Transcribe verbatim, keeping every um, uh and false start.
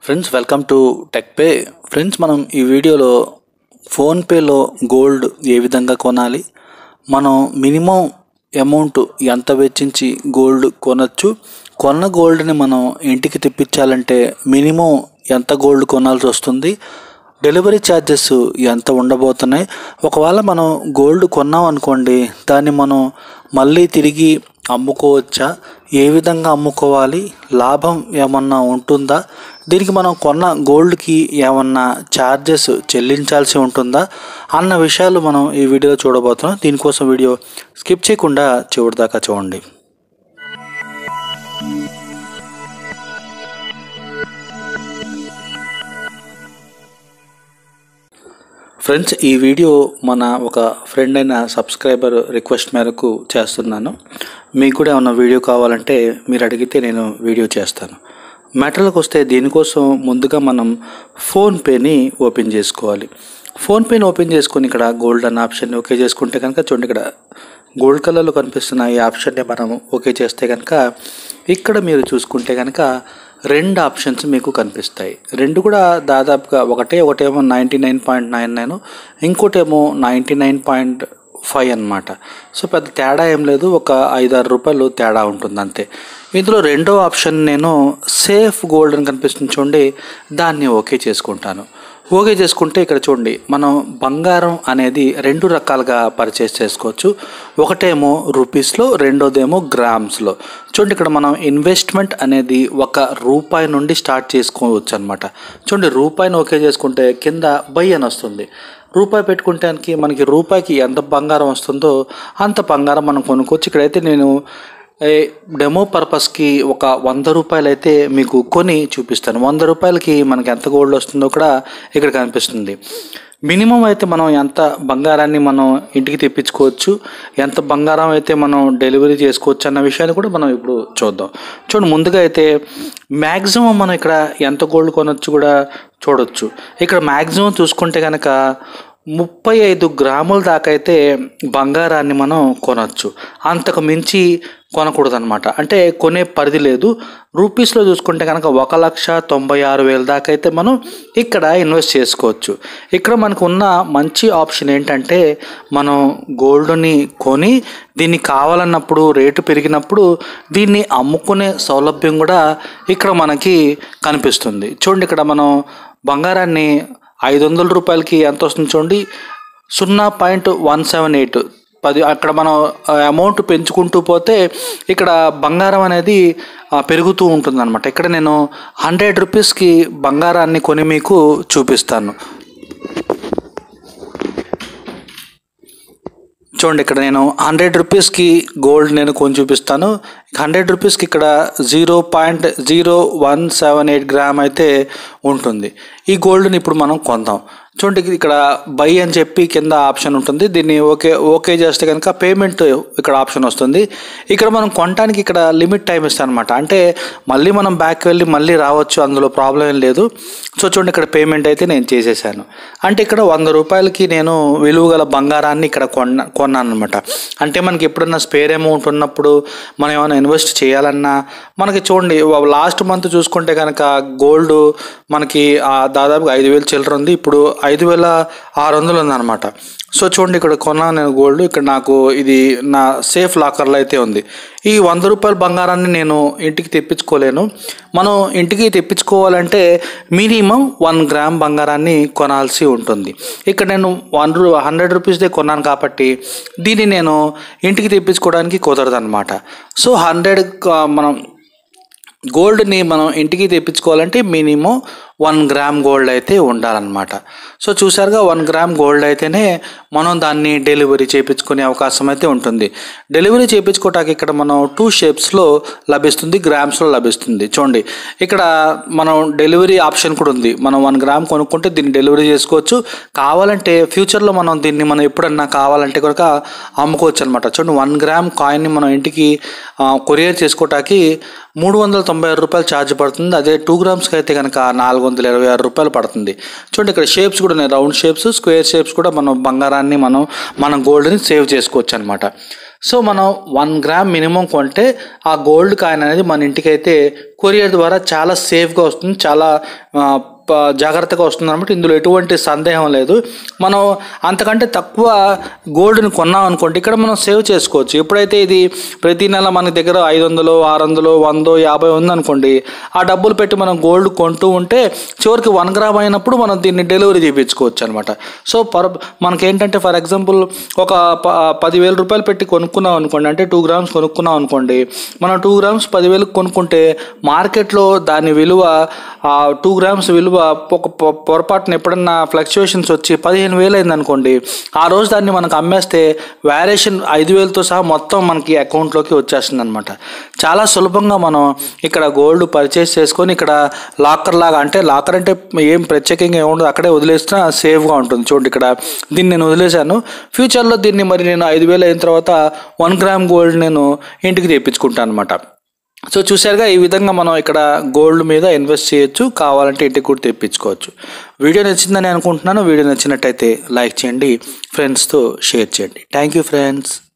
Friends welcome to tech పే. Friends మనం ఈ వీడియోలో ఫోన్పేలో గోల్డ్ ఏ విధంగా కొనాలి, మనం మినిమం అమౌంట్ ఎంత వెచ్చించి గోల్డ్ కొనచ్చు, కొన్న గోల్డ్ని మనం ఇంటికి తెప్పించాలంటే మినిమం ఎంత గోల్డ్ కొనాల్సి వస్తుంది, డెలివరీ ఛార్జెస్ ఎంత ఉండబోతున్నాయి, ఒకవేళ మనం గోల్డ్ కొన్నాం అనుకోండి దాన్ని మనం మళ్ళీ తిరిగి అమ్ముకోవచ్చా, ఏ విధంగా అమ్ముకోవాలి, లాభం ఏమన్నా ఉంటుందా, దీనికి మనం కొన్న గోల్డ్కి ఏమన్నా ఛార్జెస్ చెల్లించాల్సి ఉంటుందా అన్న విషయాలు మనం ఈ వీడియోలో చూడబోతున్నాం. దీనికోసం వీడియో స్కిప్ చేయకుండా చివరి దాకా చూడండి. ఫ్రెండ్స్ ఈ వీడియో మన ఒక ఫ్రెండ్ అయిన సబ్స్క్రైబర్ రిక్వెస్ట్ మేరకు చేస్తున్నాను. మీకు కూడా ఏమన్నా వీడియో కావాలంటే మీరు అడిగితే నేను వీడియో చేస్తాను. మ్యాటర్లకు వస్తే దీనికోసం ముందుగా మనం ఫోన్పేని ఓపెన్ చేసుకోవాలి. ఫోన్పేని ఓపెన్ చేసుకొని ఇక్కడ గోల్డ్ అన్న ఆప్షన్ని ఓకే చేసుకుంటే కనుక చూడండి, ఇక్కడ గోల్డ్ కలర్లో కనిపిస్తున్న ఈ ఆప్షన్ని మనం ఓకే చేస్తే కనుక ఇక్కడ మీరు చూసుకుంటే కనుక రెండు ఆప్షన్స్ మీకు కనిపిస్తాయి. రెండు కూడా దాదాపుగా ఒకటే ఒకటేమో ninety nine point nine nine ఇంకోటేమో నైంటీ నైన్ పాయింట్ ఫైవ్ అనమాట. సో పెద్ద తేడా ఏం లేదు, ఒక ఐదారు రూపాయలు తేడా ఉంటుంది అంతే. ఇందులో రెండో ఆప్షన్ నేను సేఫ్ గోల్డ్ అని కనిపిస్తుంది చూడండి, దాన్ని ఓకే చేసుకుంటాను. ఓకే చేసుకుంటే ఇక్కడ చూడండి మనం బంగారం అనేది రెండు రకాలుగా పర్చేస్ చేసుకోవచ్చు. ఒకటేమో రూపీస్లో, రెండోదేమో గ్రామ్స్లో. చూడండి ఇక్కడ మనం ఇన్వెస్ట్మెంట్ అనేది ఒక రూపాయి నుండి స్టార్ట్ చేసుకోవచ్చు అనమాట. చూడండి రూపాయిని ఓకే చేసుకుంటే కింద బై అని వస్తుంది. రూపాయి పెట్టుకుంటానికి మనకి రూపాయికి ఎంత బంగారం వస్తుందో అంత బంగారం మనం కొనుక్కోవచ్చు. ఇక్కడైతే నేను డెమో పర్పస్కి ఒక వంద రూపాయలు అయితే మీకు కొని చూపిస్తాను. వంద రూపాయలకి మనకి ఎంత గోల్డ్ వస్తుందో కూడా ఇక్కడ కనిపిస్తుంది. మినిమం అయితే మనం ఎంత బంగారాన్ని మనం ఇంటికి తెప్పించుకోవచ్చు, ఎంత బంగారం అయితే మనం డెలివరీ చేసుకోవచ్చు అన్న విషయాన్ని కూడా మనం ఇప్పుడు చూద్దాం. చూడండి ముందుగా అయితే మ్యాక్సిమం మనం ఇక్కడ ఎంత గోల్డ్ కొనవచ్చు కూడా చూడవచ్చు. ఇక్కడ మ్యాక్సిమం చూసుకుంటే కనుక ముప్పై ఐదు గ్రాముల దాకా అయితే బంగారాన్ని మనం కొనవచ్చు. అంతకు మించి కొనకూడదు అనమాట. అంటే కొనే పరిధి లేదు. రూపీస్లో చూసుకుంటే కనుక ఒక లక్ష తొంభై ఆరు వేల దాకా అయితే మనం ఇక్కడ ఇన్వెస్ట్ చేసుకోవచ్చు. ఇక్కడ మనకు ఉన్న మంచి ఆప్షన్ ఏంటంటే మనం గోల్డ్ని కొని దీన్ని కావాలన్నప్పుడు రేటు పెరిగినప్పుడు దీన్ని అమ్ముకునే సౌలభ్యం కూడా ఇక్కడ మనకి కనిపిస్తుంది. చూడండి ఇక్కడ మనం బంగారాన్ని ఐదు వందల రూపాయలకి ఎంత వస్తుంది చూడండి, సున్నా పాయింట్ వన్ సెవెన్ ఎయిట్ పది. అక్కడ మనం అమౌంట్ పెంచుకుంటూ పోతే ఇక్కడ బంగారం అనేది పెరుగుతూ ఉంటుంది అనమాట. ఇక్కడ నేను హండ్రెడ్ రూపీస్కి బంగారాన్ని కొని మీకు చూపిస్తాను. చూడండి ఇక్కడ నేను హండ్రెడ్ రూపీస్కి గోల్డ్ నేను కొని చూపిస్తాను. హండ్రెడ్ రూపీస్కి ఇక్కడ zero point zero one seven eight gram అయితే ఉంటుంది. ఈ గోల్డ్ని ఇప్పుడు మనం కొందాం. చూడండి ఇక్కడ బై అని చెప్పి కింద ఆప్షన్ ఉంటుంది. దీన్ని ఓకే ఓకే చేస్తే కనుక పేమెంట్ ఇక్కడ ఆప్షన్ వస్తుంది. ఇక్కడ మనం కొనడానికి ఇక్కడ లిమిట్ టైం ఇస్తాను అనమాట. అంటే మళ్ళీ మనం బ్యాక్ వెళ్ళి మళ్ళీ రావచ్చు, అందులో ప్రాబ్లం ఏం లేదు. సో చూడండి ఇక్కడ పేమెంట్ అయితే నేను చేసేసాను. అంటే ఇక్కడ వంద రూపాయలకి నేను విలువ గల బంగారాన్ని ఇక్కడ కొన్న కొన్నాను అనమాట. అంటే మనకి ఎప్పుడన్నా స్పేర్ అమౌంట్ ఉన్నప్పుడు మనం ఏమైనా ఇన్వెస్ట్ చేయాలన్నా మనకి చూడండి లాస్ట్ మంత్ చూసుకుంటే కనుక గోల్డ్ మనకి దాదాపుగా ఐదు వేలు చిల్లర ఉంది. ఇప్పుడు ఐదు వేల ఆరు వందలు ఉందన్నమాట. సో చూడండి ఇక్కడ కొన్నాను నేను గోల్డ్. ఇక్కడ నాకు ఇది నా సేఫ్ లాకర్లో అయితే ఉంది. ఈ వంద రూపాయల బంగారాన్ని నేను ఇంటికి తెప్పించుకోలేను. మనం ఇంటికి తెప్పించుకోవాలంటే మినిమం వన్ గ్రామ్ బంగారాన్ని కొనాల్సి ఉంటుంది. ఇక్కడ నేను వన్ రూ హండ్రెడ్ రూపీస్దే కొన్నాను కాబట్టి దీన్ని నేను ఇంటికి తెప్పించుకోవడానికి కుదరదు అనమాట. సో హండ్రెడ్ మనం గోల్డ్ని మనం ఇంటికి తెప్పించుకోవాలంటే మినిమం వన్ గ్రామ్ గోల్డ్ అయితే ఉండాలన్నమాట. సో చూసారుగా వన్ గ్రామ్ గోల్డ్ అయితేనే మనం దాన్ని డెలివరీ చేయించుకునే అవకాశం అయితే ఉంటుంది. డెలివరీ చేయించుకోవటానికి ఇక్కడ మనం టూ షేప్స్లో లభిస్తుంది, గ్రామ్స్లో లభిస్తుంది. చూడండి ఇక్కడ మనం డెలివరీ ఆప్షన్ కూడా ఉంది. మనం వన్ గ్రామ్ కొనుక్కుంటే దీన్ని డెలివరీ చేసుకోవచ్చు. కావాలంటే ఫ్యూచర్లో మనం దీన్ని మనం ఎప్పుడన్నా కావాలంటే కనుక అమ్ముకోవచ్చు అనమాట. చూడండి వన్ గ్రామ్ కాయిన్ని మనం ఇంటికి కొరియర్ చేసుకోవటానికి మూడు వందల తొంభై ఆరు రూపాయలు ఛార్జ్ పడుతుంది. అదే టూ గ్రామ్స్కి అయితే కనుక నాలుగు వందల ఇరవై ఆరు రూపాయలు పడుతుంది. చూడండి ఇక్కడ షేప్స్ కూడా ఉన్నాయి, రౌండ్ షేప్స్, స్క్వేర్ షేప్స్ కూడా మనం బంగారాన్ని మనం మన గోల్డ్ని సేవ్ చేసుకోవచ్చు అనమాట. సో మనం వన్ గ్రామ్ మినిమం కొంటే ఆ గోల్డ్ కాయిన్ అనేది మన ఇంటికైతే కొరియర్ ద్వారా చాలా సేఫ్గా వస్తుంది, చాలా జాగ్రత్తగా వస్తుంది అనమాట. ఇందులో ఎటువంటి సందేహం లేదు. మనం అంతకంటే తక్కువ గోల్డ్ని కొన్నాం అనుకోండి, ఇక్కడ మనం సేవ్ చేసుకోవచ్చు. ఎప్పుడైతే ఇది ప్రతి నెల మన దగ్గర ఐదు వందలు ఆరు వందలు వందో యాభై ఉందనుకోండి, ఆ డబ్బులు పెట్టి మనం గోల్డ్ కొంటూ ఉంటే చివరికి వన్ గ్రామ్ అయినప్పుడు మనం దీన్ని డెలివరీ చేయించుకోవచ్చు అనమాట. సో పర్ మనకేంటంటే ఫర్ ఎగ్జాంపుల్ ఒక ప పదివేల రూపాయలు పెట్టి కొనుక్కున్నాం అనుకోండి, అంటే టూ గ్రామ్స్ కొనుక్కున్నాం అనుకోండి, మనం టూ గ్రామ్స్ పదివేలకు కొనుక్కుంటే మార్కెట్లో దాని విలువ టూ గ్రామ్స్ విలువ ఒక పొరపాటున ఎప్పుడన్నా ఫ్లక్చుయేషన్స్ వచ్చి పదిహేను వేలు అయింది అనుకోండి, ఆ రోజు దాన్ని మనకు అమ్మేస్తే వేరియేషన్ ఐదు వేలతో సహా మొత్తం మనకి అకౌంట్లోకి వచ్చేస్తుంది అనమాట. చాలా సులభంగా మనం ఇక్కడ గోల్డ్ పర్చేస్ చేసుకొని ఇక్కడ లాకర్ లాగా, అంటే లాకర్ అంటే ఏం ప్రత్యేకంగా ఏముండదు, అక్కడే వదిలేసినా సేఫ్గా ఉంటుంది. చూడండి ఇక్కడ దీన్ని నేను వదిలేశాను. ఫ్యూచర్లో దీన్ని మరి నేను ఐదు వేలు అయిన తర్వాత వన్ గ్రామ్ గోల్డ్ నేను ఇంటికి తెప్పించుకుంటాను అనమాట. సో చూసారుగా, ఈ విధంగా మనం ఇక్కడ గోల్డ్ మీద ఇన్వెస్ట్ చేయొచ్చు, కావాలంటే ఇంటికి కూడా తెప్పించుకోవచ్చు. వీడియో నచ్చిందని అనుకుంటున్నాను. వీడియో నచ్చినట్టయితే లైక్ చేయండి, ఫ్రెండ్స్తో షేర్ చేయండి. Thank you friends.